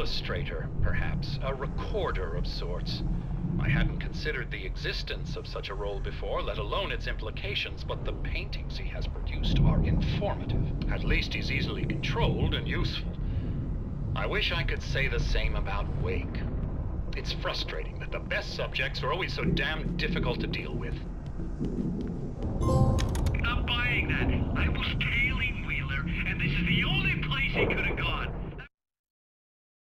illustrator, perhaps. A recorder of sorts. I hadn't considered the existence of such a role before, let alone its implications, but the paintings he has produced are informative. At least he's easily controlled and useful. I wish I could say the same about Wake. It's frustrating that the best subjects are always so damn difficult to deal with.